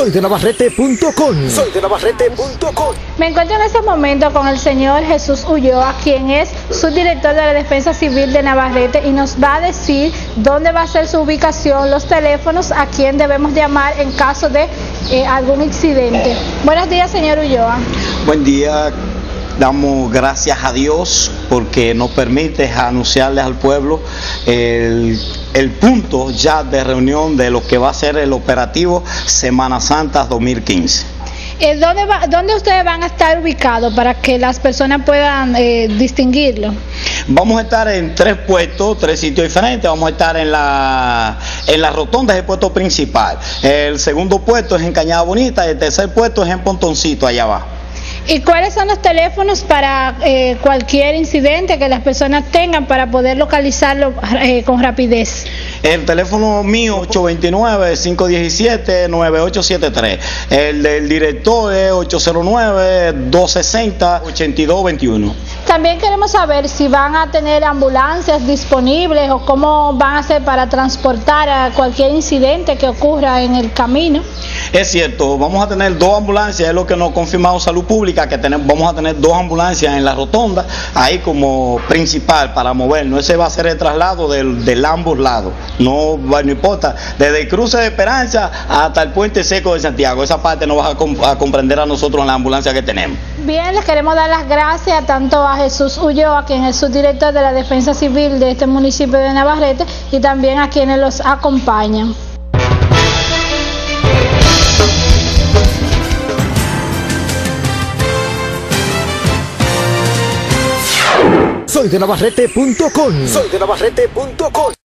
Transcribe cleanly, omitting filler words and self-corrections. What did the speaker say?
Soydenavarrete.com. Me encuentro en este momento con el señor Jesús Ulloa, quien es subdirector de la Defensa Civil de Navarrete, y nos va a decir dónde va a ser su ubicación, los teléfonos a quien debemos llamar en caso de algún incidente. Buenos días, señor Ulloa. Buen día. Damos gracias a Dios porque nos permite anunciarles al pueblo el punto ya de reunión de lo que va a ser el operativo Semana Santa 2015. ¿Dónde ustedes van a estar ubicados para que las personas puedan distinguirlo? Vamos a estar en tres puestos, tres sitios diferentes. Vamos a estar en la rotonda, es el puesto principal. El segundo puesto es en Cañada Bonita y el tercer puesto es en Pontoncito, allá abajo. ¿Y cuáles son los teléfonos para cualquier incidente que las personas tengan para poder localizarlo con rapidez? El teléfono mío 829-517-9873. El del director es 809-260-8221. También queremos saber si van a tener ambulancias disponibles o cómo van a hacer para transportar a cualquier incidente que ocurra en el camino. Es cierto, vamos a tener dos ambulancias, es lo que nos ha confirmado Salud Pública, que vamos a tener dos ambulancias en la rotonda, ahí como principal para movernos. Ese va a ser el traslado de ambos lados, no importa, desde el cruce de Esperanza hasta el puente seco de Santiago. Esa parte nos va a comprender a nosotros en la ambulancia que tenemos. Bien, les queremos dar las gracias tanto a Jesús Ulloa, quien es subdirector de la Defensa Civil de este municipio de Navarrete, y también a quienes los acompañan. Soydenavarrete.com.